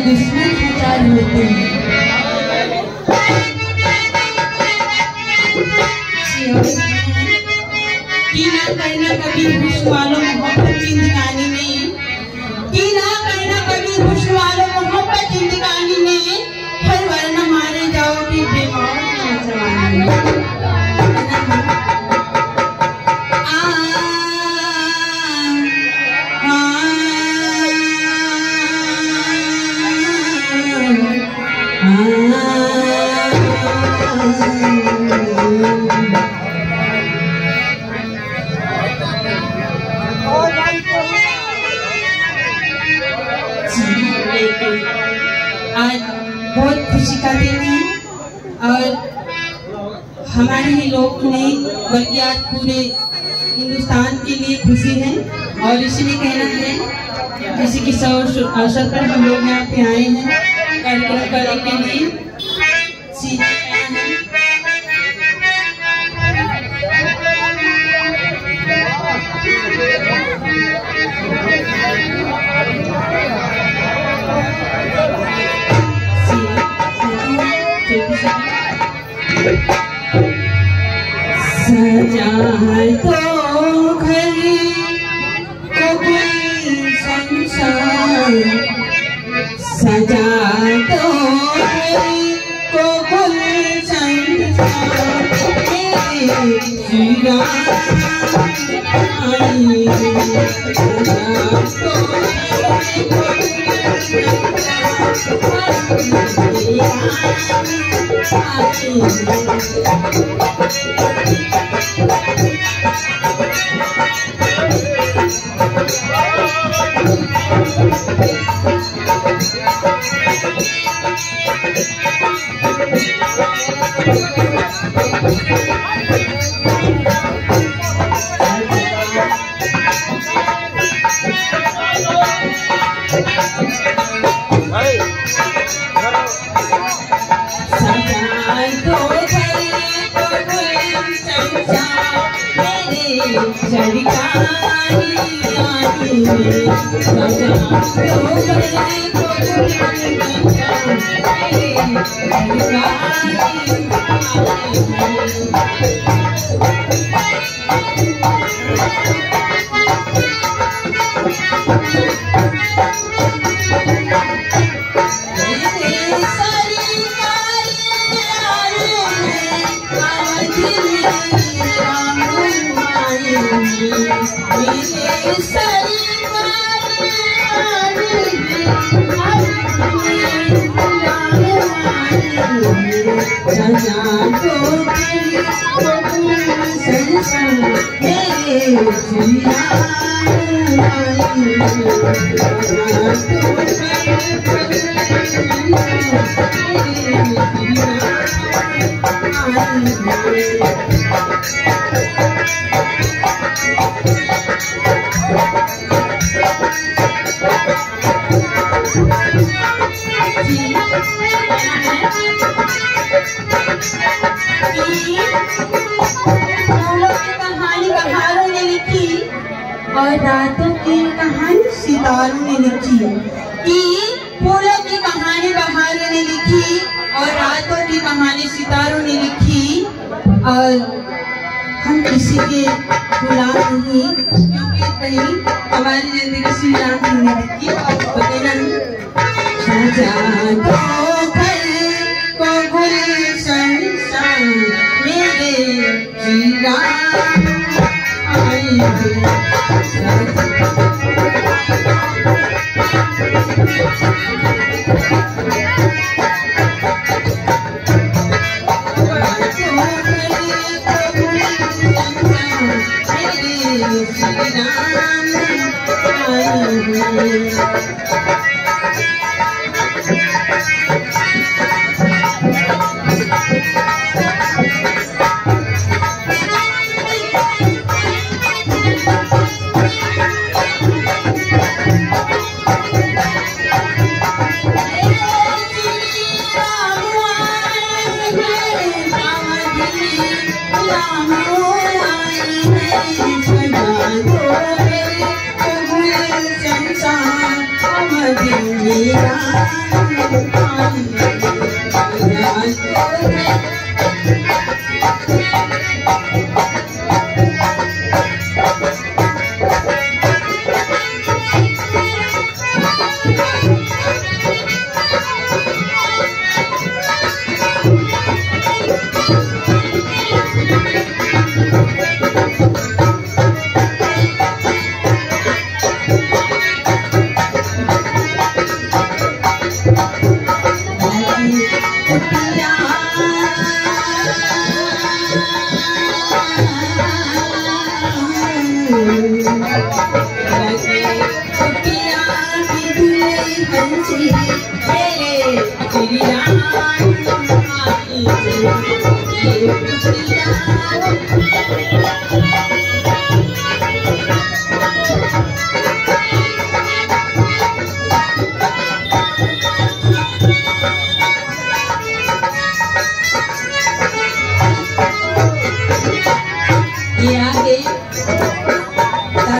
दुश्मन हजार होते हैं। कि ना कहना कभी खुश वालों मोहब्बत जिंदगानी में, कि ना कहना कभी खुश वालों मोहब्बत जिंदगानी में, हर वरना मारे जाओगे बेमौत नौजवानी में। आज बहुत खुशी का दिन है और हमारे ही लोग नहीं बल्कि आज पूरे हिंदुस्तान के लिए खुशी है। और इसलिए कहना है किसी के अवसर पर हम लोग यहाँ पे आए हैं कार्यक्रम करने के लिए। सजा है तो घर को गुलशन, सजा तो घर को गुलशन, और रातों की कहानी सितारों ने लिखी, कि फूलों की कहानी बहारों ने लिखी और रातों की कहानी सितारों ने लिखी। और हम किसी के गुलाम नहीं, क्योंकि कहीं हमारी जिंदगी श्री राम जी ने लिखी। सजा तो घर को गुलशन, मेरे श्री राम आएंगे। Hey,